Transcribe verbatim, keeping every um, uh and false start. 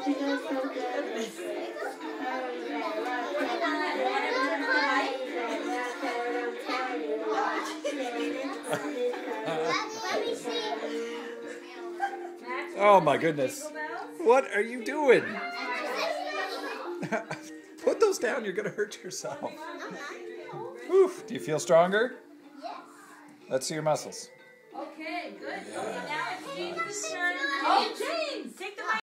Oh my goodness. What are you doing? Put those down, you're going to hurt yourself. Oof. Do you feel stronger? Yes. Let's see your muscles. Okay, good. Yeah. Now it's James' turn. Oh, James! Take the mic.